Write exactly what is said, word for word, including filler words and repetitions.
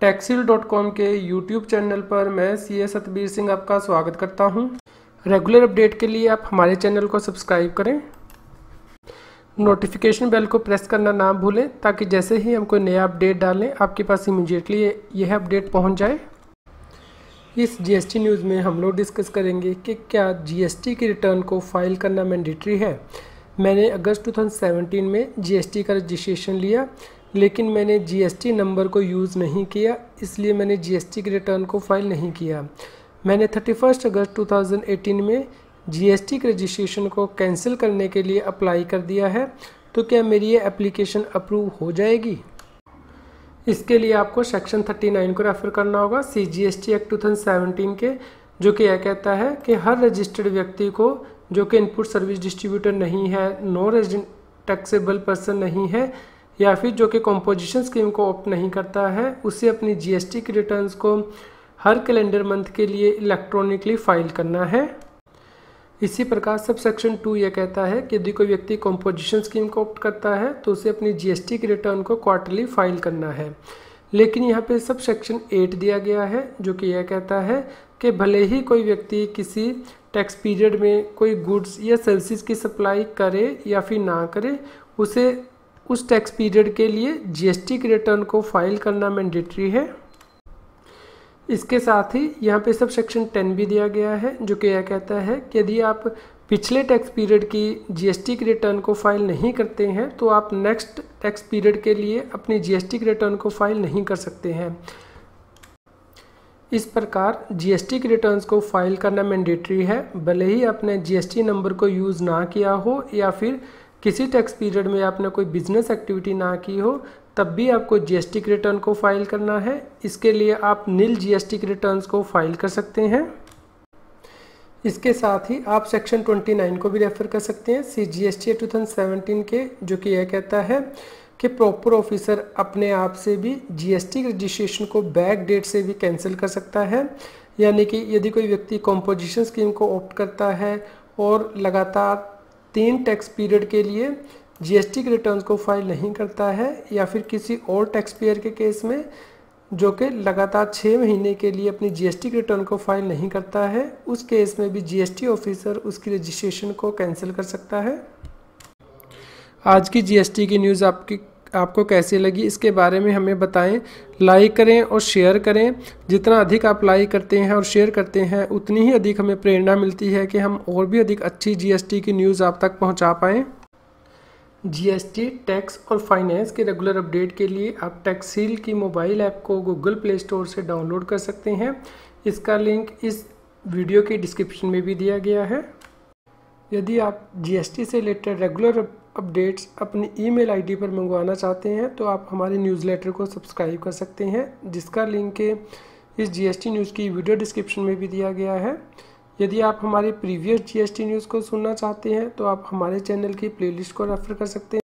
टैक्सील dot com के YouTube channel पर मैं सी ए सतबीर सिंह आपका स्वागत करता हूं। रेगुलर अपडेट के लिए आप हमारे चैनल को सब्सक्राइब करें, नोटिफिकेशन बेल को प्रेस करना ना भूलें ताकि जैसे ही हम कोई नया अपडेट डालें आपके पास इमीडिएटली यह अपडेट पहुंच जाए। इस जीएसटी न्यूज़ में हम लोग डिस्कस करेंगे कि क्या जीएसटी की रिटर्न को फाइल करना मैंडेटरी है। मैंने अगस्त दो हज़ार सत्रह में जीएसटी का रजिस्ट्रेशन लिया, लेकिन मैंने जीएसटी नंबर को यूज़ नहीं किया, इसलिए मैंने जीएसटी की रिटर्न को फाइल नहीं किया। मैंने इकतीस अगस्त दो हज़ार अठारह में जीएसटी के रजिस्ट्रेशन को कैंसिल करने के लिए अप्लाई कर दिया है, तो क्या मेरी ये एप्लीकेशन अप्रूव हो जाएगी? इसके लिए आपको सेक्शन उनतालीस को रेफर करना होगा C G S T act दो हज़ार सत्रह के, जो कि यह कहता है कि हर रजिस्टर्ड व्यक्ति को जो कि इनपुट सर्विस डिस्ट्रीब्यूटर नहीं है, नो रेजिडेंट टैक्सेबल पर्सन नहीं है, या फिर जो कि कंपोजिशन स्कीम को ऑप्ट नहीं करता है, उसे अपनी जीएसटी की रिटर्न्स को हर कैलेंडर मंथ के लिए इलेक्ट्रॉनिकली फाइल करना है। इसी प्रकार सब सेक्शन टू यह कहता है कि यदि कोई व्यक्ति कंपोजिशन स्कीम को ऑप्ट करता है तो उसे अपनी जीएसटी की रिटर्न को क्वार्टरली फाइल करना है। लेकिन यहाँ पे सब सेक्शन एट दिया गया है, जो कि यह कहता है कि भले ही कोई व्यक्ति किसी टैक्स पीरियड में कोई गुड्स या सर्विसेज की सप्लाई करे या फिर ना करे, उसे उस टैक्स पीरियड के लिए जीएसटी की रिटर्न को फाइल करना मैंडेटरी है। इसके साथ ही यहाँ पे सब सेक्शन टेन भी दिया गया है, जो कि यह कहता है कि यदि आप पिछले टैक्स पीरियड की जीएसटी की रिटर्न को फाइल नहीं करते हैं तो आप नेक्स्ट टैक्स पीरियड के लिए अपनी जीएसटी की रिटर्न को फाइल नहीं कर सकते हैं। इस प्रकार जीएसटी की रिटर्न्स को फाइल करना मैंडेटरी है, भले ही आपने जीएसटी नंबर को यूज़ ना किया हो या फिर किसी टैक्स पीरियड में आपने कोई बिजनेस एक्टिविटी ना की हो, तब भी आपको जीएसटी की रिटर्न को फाइल करना है। इसके लिए आप नील जीएसटी की रिटर्न्स को फाइल कर सकते हैं। इसके साथ ही आप सेक्शन उनतीस को भी रेफर कर सकते हैं सी जी एस टी दो हज़ार सत्रह के, जो कि यह कहता है कि प्रॉपर ऑफिसर अपने आप से भी जीएसटी रजिस्ट्रेशन को बैक डेट से भी कैंसिल कर सकता है। यानी कि यदि कोई व्यक्ति कंपोजिशन स्कीम को ऑप्ट करता है और लगातार तीन टैक्स पीरियड के लिए जीएसटी के रिटर्न्स को फाइल नहीं करता है, या फिर किसी और टैक्स पेयर के केस में जो कि लगातार छः महीने के लिए अपनी जीएसटी के रिटर्न को फाइल नहीं करता है, उस केस में भी जीएसटी ऑफिसर उसकी रजिस्ट्रेशन को कैंसिल कर सकता है। आज की जीएसटी की न्यूज़ आपकी आपको कैसी लगी, इसके बारे में हमें बताएं। लाइक करें और शेयर करें। जितना अधिक आप लाइक करते हैं और शेयर करते हैं, उतनी ही अधिक हमें प्रेरणा मिलती है कि हम और भी अधिक अच्छी जीएसटी की न्यूज़ आप तक पहुंचा पाएं। जीएसटी, टैक्स और फाइनेंस के रेगुलर अपडेट के लिए आप टैक्सील की मोबाइल ऐप को गूगल प्ले स्टोर से डाउनलोड कर सकते हैं। इसका लिंक इस वीडियो के डिस्क्रिप्शन में भी दिया गया है। यदि आप जीएसटी से रिलेटेड रेगुलर अपडेट्स अपनी ईमेल आईडी पर मंगवाना चाहते हैं तो आप हमारे न्यूज़लेटर को सब्सक्राइब कर सकते हैं, जिसका लिंक इस जीएसटी न्यूज़ की वीडियो डिस्क्रिप्शन में भी दिया गया है। यदि आप हमारे प्रीवियस जीएसटी न्यूज़ को सुनना चाहते हैं तो आप हमारे चैनल की प्लेलिस्ट को रेफर कर सकते हैं।